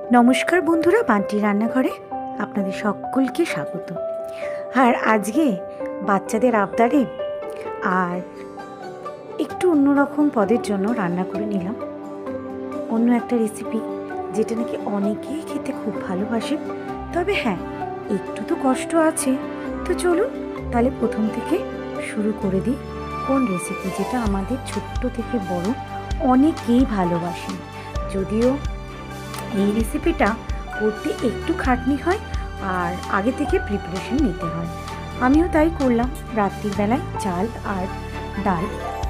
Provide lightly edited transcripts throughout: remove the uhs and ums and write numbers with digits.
নমস্কার বন্ধুরা, বান্টি রান্নাঘরে আপনাদের সকলকে স্বাগত। আর আজকে বাচ্চাদের আবদারে আর একটু অন্যরকম পদের জন্য রান্না করে নিলাম অন্য একটা রেসিপি, যেটা নাকি অনেকেই খেতে খুব ভালোবাসেন। তবে হ্যাঁ, একটু তো কষ্ট আছে। তো চলুন তাহলে প্রথম থেকে শুরু করে দিই কোন রেসিপি, যেটা আমাদের ছোট্ট থেকে বড় অনেকেই ভালোবাসেন। যদিও এই রেসিপিটা করতে একটু খাটনি হয় আর আগে থেকে প্রিপারেশন নিতে হয়। আমিও তাই করলাম। রাত্রির বেলায় চাল আর ডাল,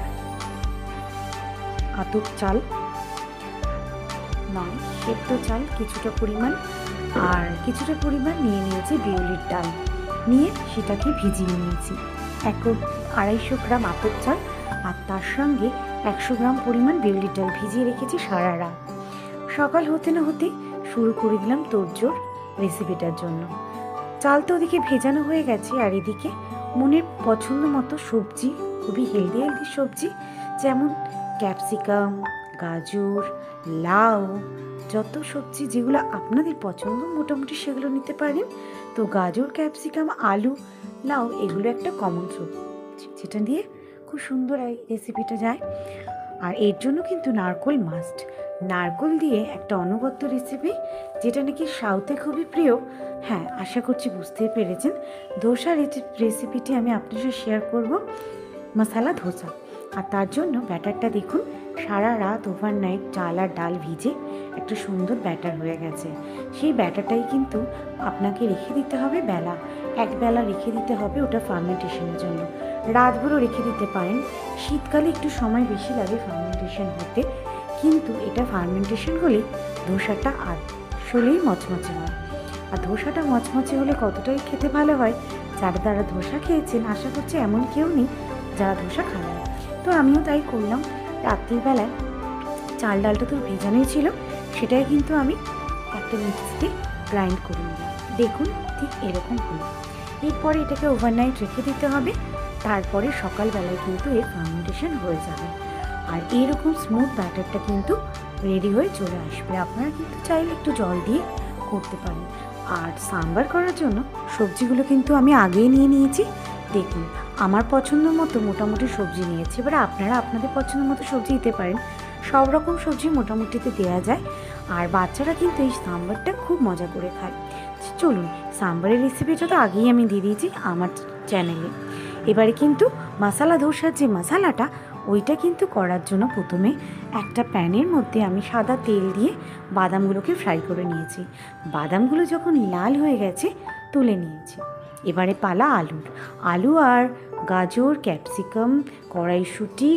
আতপ চাল নয়, সেদ্ধ চাল কিছুটা পরিমাণ আর কিছুটা পরিমাণ নিয়ে নিয়েছি বিউলির ডাল, নিয়ে সেটাকে ভিজিয়ে নিয়েছি। 250 গ্রাম আতপ চাল আর তার সঙ্গে 100 গ্রাম পরিমাণ বিউলির ডাল ভিজিয়ে রেখেছি সারা রাত। সকাল হতে না হতে শুরু করে দিলাম তোড়জোড় রেসিপিটার জন্য। চাল তো ওদিকে ভেজানো হয়ে গেছে, আর এদিকে মনের পছন্দ মতো সবজি, খুবই হেলদি সবজি, যেমন ক্যাপসিকাম, গাজর, লাউ, যত সবজি যেগুলো আপনাদের পছন্দ মোটামুটি সেগুলো নিতে পারেন। তো গাজর, ক্যাপসিকাম, আলু, লাউ এগুলো একটা কমন সবজি, যেটা দিয়ে খুব সুন্দর এই রেসিপিটা যায়। আর এর জন্য কিন্তু নারকোল মাস্ট। নারকোল দিয়ে একটা অনবদ্য রেসিপি, যেটা নাকি সাউথে খুবই প্রিয়। হ্যাঁ, আশা করছি বুঝতেই পেরেছেন। ধোসা রেসিপিটি আমি আপনার সাথে শেয়ার করব, মশালা ধোসা। আর তার জন্য ব্যাটারটা দেখুন, সারা রাত ওভারনাইট চাল আর ডাল ভিজে একটা সুন্দর ব্যাটার হয়ে গেছে। সেই ব্যাটারটাই কিন্তু আপনাকে রেখে দিতে হবে এক বেলা রেখে দিতে হবে ওটা ফার্মেন্টেশনের জন্য। রাতভরও রেখে দিতে পারেন। শীতকালে একটু সময় বেশি লাগে ফার্মেন্টেশন হতে, কিন্তু এটা ফার্মেন্টেশন হলেই ধোসাটা আসলেই মচমচে হয়। আর ধোসাটা মচমচে হলে কতটাই খেতে ভালো হয়। যারা ধোসা খেয়েছেন, আশা করছি এমন কেউ নেই যারা ধোসা খান না। তো আমিও তাই করলাম। রাত্রিবেলায় চাল ডালটা তো ভেজানোই ছিল, সেটাই কিন্তু আমি একটা মিক্সিতে গ্রাইন্ড করে নিলাম। দেখুন ঠিক এরকম হলো। এরপরে এটাকে ওভারনাইট রেখে দিতে হবে। তারপরে সকালবেলায় কিন্তু এর ফার্মেন্টেশন হয়ে যাবে, আর এইরকম স্মুথ ব্যাটারটা কিন্তু রেডি হয়ে চলে আসবে। আপনারা কিন্তু চাইলে একটু জল দিয়ে করতে পারেন। আর সাম্বার করার জন্য সবজিগুলো কিন্তু আমি আগেই নিয়ে নিয়েছি। দেখুন, আমার পছন্দ মতো মোটামুটি সবজি নিয়েছি। এবার আপনারা আপনাদের পছন্দ মতো সবজি দিতে পারেন। সব রকম সবজি মোটামুটিতে দেওয়া যায়, আর বাচ্চারা কিন্তু এই সাম্বারটা খুব মজা করে খায়। চলুন, সাম্বারের রেসিপিটা তো আগেই আমি দিয়ে দিয়েছি আমার চ্যানেলে। এবারে কিন্তু মশালা ধোসার যে মশালাটা, ওইটা কিন্তু করার জন্য প্রথমে একটা প্যানের মধ্যে আমি সাদা তেল দিয়ে বাদামগুলোকে ফ্রাই করে নিয়েছি। বাদামগুলো যখন লাল হয়ে গেছে তুলে নিয়েছি। এবারে পালা আলু আর গাজর, ক্যাপসিকাম, কড়াইশুঁটি,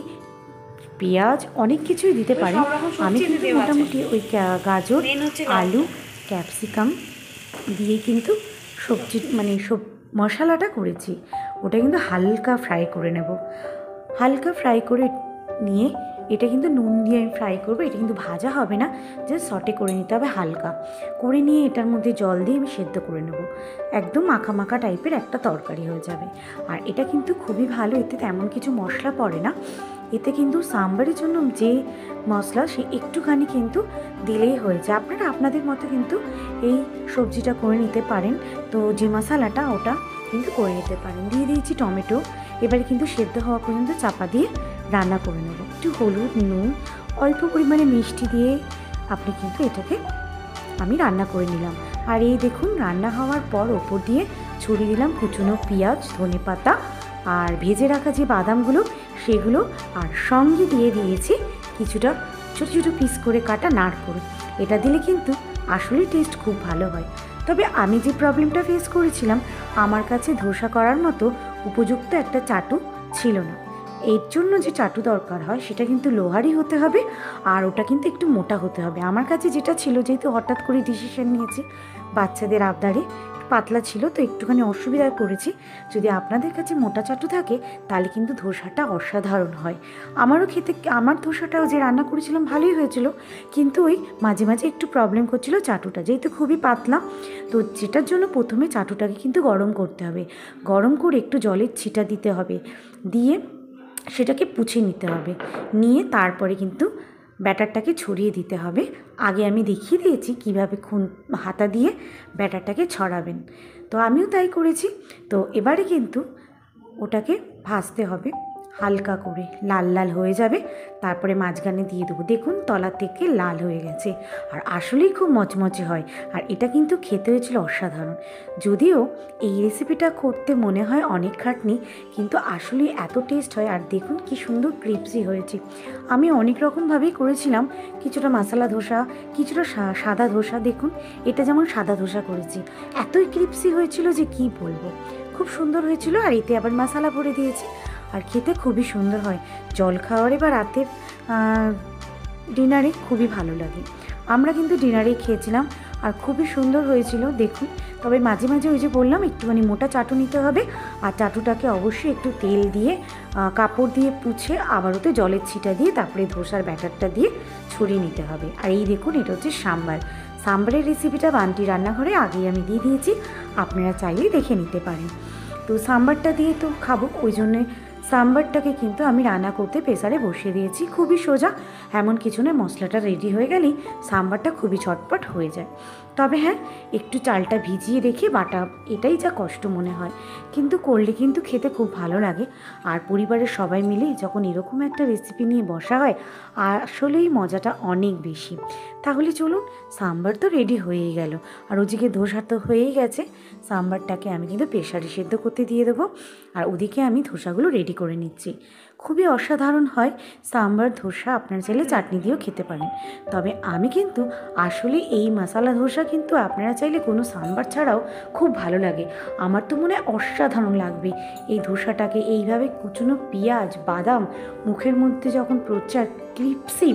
পেঁয়াজ অনেক কিছুই দিতে পারেন। আমি কিন্তু মোটামুটি ওই গাজর, আলু, ক্যাপসিকাম দিয়ে কিন্তু সবজি সব মশলাটা করেছি। ওটা কিন্তু হালকা ফ্রাই করে নেব। হালকা ফ্রাই করে নিয়ে এটা কিন্তু নুন দিয়ে আমি ফ্রাই করবো। এটা কিন্তু ভাজা হবে না, জাস্ট সটে করে নিতে হবে হালকা করে। নিয়ে এটার মধ্যে জল দিয়ে আমি সেদ্ধ করে নেব। একদম মাখা মাখা টাইপের একটা তরকারি হয়ে যাবে। আর এটা কিন্তু খুবই ভালো, এতে তেমন কিছু মশলা পড়ে না। এতে কিন্তু সাম্বারের জন্য যে মশলা, সে একটুখানি কিন্তু দিলেই হয়েছে। আপনারা আপনাদের মতো কিন্তু এই সবজিটা করে নিতে পারেন। তো যে মশলাটা ওটা কিন্তু করে নিতে পারেন। দিয়ে দিয়েছি টমেটো। এবারে কিন্তু সেদ্ধ হওয়া পর্যন্ত চাপা দিয়ে রান্না করে নেব। একটু হলুদ, নুন, অল্প পরিমাণে মিষ্টি দিয়ে আপনি কিন্তু এটাকে আমি রান্না করে নিলাম। আর এই দেখুন, রান্না হওয়ার পর ওপর দিয়ে ছড়িয়ে দিলাম কুচনো পেঁয়াজ, ধনেপাতা আর ভেজে রাখা যে বাদামগুলো সেগুলো, আর সঙ্গে দিয়ে দিয়েছি কিছুটা ছোটো ছোটো পিস করে কাটা নারকোল। এটা দিলে কিন্তু আসলেই টেস্ট খুব ভালো হয়। তবে আমি যে প্রবলেমটা ফেস করেছিলাম, আমার কাছে ধোসা করার মতো উপযুক্ত একটা চাটু ছিল না। এর জন্য যে চাটু দরকার হয় সেটা কিন্তু লোহারই হতে হবে, আর ওটা কিন্তু একটু মোটা হতে হবে। আমার কাছে যেটা ছিল, যেহেতু হঠাৎ করে ডিসিশন নিয়েছি বাচ্চাদের আবদারে, পাতলা ছিল তো একটুখানি অসুবিধায় পড়েছি। যদি আপনাদের কাছে মোটা চাটু থাকে তাহলে কিন্তু ধোসাটা অসাধারণ হয়। আমারও খেতে, আমার ধোসাটাও যে রান্না করেছিলাম ভালোই হয়েছিল, কিন্তু ওই মাঝে মাঝে একটু প্রবলেম করছিল চাটুটা, যেহেতু খুবই পাতলা। তো যেটার জন্য প্রথমে চাটুটাকে কিন্তু গরম করতে হবে। গরম করে একটু জলের ছিটা দিতে হবে, দিয়ে সেটাকে পুছে নিতে হবে। নিয়ে তারপরে কিন্তু ব্যাটারটাকে ছড়িয়ে দিতে হবে। আগে আমি দেখিয়ে দিয়েছি কীভাবে হাতা দিয়ে ব্যাটারটাকে ছড়াবেন, তো আমিও তাই করেছি। তো এবারে কিন্তু ওটাকে ভাজতে হবে হালকা করে, লাল লাল হয়ে যাবে, তারপরে মাঝখানে দিয়ে দেবো। দেখুন তলা থেকে লাল হয়ে গেছে, আর আসলেই খুব মচমচে হয়। আর এটা কিন্তু খেতে হয়েছিল অসাধারণ। যদিও এই রেসিপিটা করতে মনে হয় অনেক খাটনি, কিন্তু আসলেই এত টেস্ট হয়। আর দেখুন কি সুন্দর ক্রিপসি হয়েছে। আমি অনেক রকমভাবেই করেছিলাম, কিছুটা মশলা ধোসা, কিছুটা সাদা ধোসা। দেখুন এটা যেমন সাদা ধোসা করেছি, এতই ক্রিপসি হয়েছিল যে কি বলবো, খুব সুন্দর হয়েছিল। আর এতে আবার মশলা ভরে দিয়েছি, আর খেতে খুবই সুন্দর হয়। জল খাওয়ারে বা রাতের ডিনারে খুবই ভালো লাগে। আমরা কিন্তু ডিনারেই খেয়েছিলাম, আর খুবই সুন্দর হয়েছিল দেখুন। তবে মাঝে মাঝে ওই যে বললাম একটুখানি মোটা চাটু নিতে হবে, আর চাটুটাকে অবশ্যই একটু তেল দিয়ে কাপড় দিয়ে পুছে আবার ওতে জলের ছিটা দিয়ে তারপরে ধোসার ব্যাটারটা দিয়ে ছড়িয়ে নিতে হবে। আর এই দেখুন এটা হচ্ছে সাম্বারের রেসিপিটা বান্টি রান্নাঘরে আগেই আমি দিয়ে দিয়েছি, আপনারা চাইলে দেখে নিতে পারেন। তো সাম্বারটা দিয়ে তো খাবো, ওই জন্যে সাম্বারটাকে কিন্তু আমি রান্না করতে প্রেসারে বসিয়ে দিয়েছি। খুবই সোজা, এমন কিছু নয়, মশলাটা রেডি হয়ে গেলেই সাম্বারটা খুবই ঝটপট হয়ে যায়। তবে হ্যাঁ, একটু চালটা ভিজিয়ে রেখে বাটা, এটাই যা কষ্ট মনে হয়, কিন্তু করলে কিন্তু খেতে খুব ভালো লাগে। আর পরিবারের সবাই মিলে যখন এরকম একটা রেসিপি নিয়ে বসা হয়, আসলেই মজাটা অনেক বেশি। তাহলে চলুন, সাম্বার তো রেডি হয়েই গেল, আর ওদিকে ধোসা তো হয়েই গেছে। সাম্বারটাকে আমি কিন্তু প্রেসারে সেদ্ধ করতে দিয়ে দেবো, আর ওদিকে আমি ধোসাগুলো রেডি করে নিচ্ছি। খুবই অসাধারণ হয় সাম্বার ধোসা, আপনারা চাইলে চাটনি দিয়েও খেতে পারেন। তবে আমি কিন্তু আসলে এই মশলা ধোসা কিন্তু আপনারা চাইলে কোনো সাম্বার ছাড়াও খুব ভালো লাগে। আমার তো মনে হয় অসাধারণ লাগবে এই ধোসাটাকে এইভাবে কুচনো পেঁয়াজ, বাদাম মুখের মধ্যে যখন প্রচার ক্রিপসি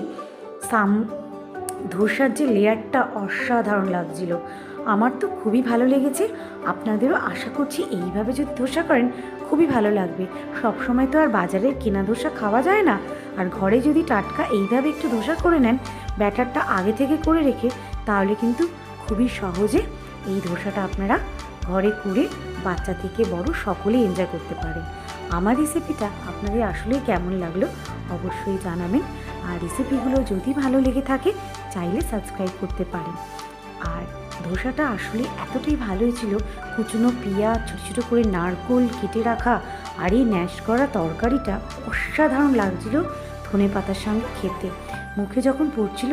ধোসার যে লেয়ারটা অসাধারণ লাগছিল। আমার তো খুবই ভালো লেগেছে, আপনাদেরও আশা করছি এইভাবে যদি ধোসা করেন খুবই ভালো লাগবে। সবসময় তো আর বাজারের কেনা ধোসা খাওয়া যায় না, আর ঘরে যদি টাটকা এইভাবে একটু ধোসা করে নেন, ব্যাটারটা আগে থেকে করে রেখে, তাহলে কিন্তু খুবই সহজে এই ধোসাটা আপনারা ঘরে করে বাচ্চা থেকে বড় সকলেই এনজয় করতে পারেন। আমার রেসিপিটা আপনাদের আসলেই কেমন লাগলো অবশ্যই জানাবেন, আর রেসিপিগুলো যদি ভালো লেগে থাকে চাইলে সাবস্ক্রাইব করতে পারেন। আর ধোসাটা আসলে এতটাই ভালো হয়েছিল, কুচনো পেঁয়াজ, ছোটো ছোটো করে নারকোল কেটে রাখা, আর এই ন্যাশ করা তরকারিটা অসাধারণ লাগছিল ধনে পাতার সঙ্গে খেতে। মুখে যখন পড়ছিল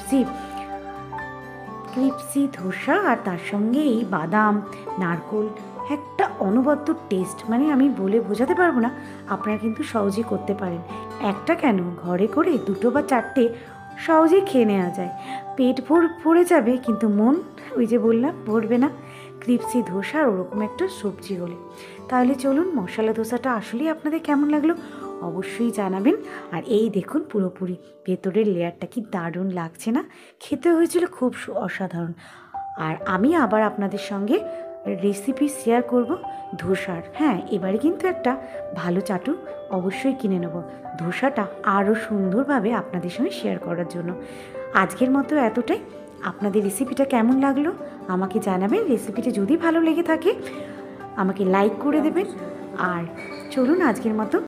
ক্রিপসি ধোসা, আর তার সঙ্গে এই বাদাম নারকোল, একটা অনবদ্য টেস্ট, মানে আমি বলে বোঝাতে পারবো না। আপনারা কিন্তু সহজেই করতে পারেন, একটা কেন ঘরে করে 2 বা 4টে সহজেই খেয়ে নেওয়া যায়। পেট ভরে যাবে, কিন্তু মন ওই যে বললাম ভরবে না ক্রিপসি ধোসা আর ওরকম একটা সবজি হলে। তাহলে চলুন, মশলা ধোসাটা আসলেই আপনাদের কেমন লাগলো অবশ্যই জানাবেন। আর এই দেখুন পুরোপুরি ভেতরের লেয়ারটা কি দারুণ লাগছে না, খেতে হয়েছিল খুব অসাধারণ। আর আমি আবার আপনাদের সঙ্গে রেসিপি শেয়ার করব ধোসার। হ্যাঁ, এবারে কিন্তু একটা ভালো চাটু অবশ্যই কিনে নেব ধোসাটা আরও সুন্দরভাবে আপনাদের সঙ্গে শেয়ার করার জন্য। আজকের মতো এতটাই। আপনাদের রেসিপিটা কেমন লাগলো আমাকে জানাবেন। রেসিপিটা যদি ভালো লেগে থাকে আমাকে লাইক করে দেবেন। আর চলুন আজকের মতো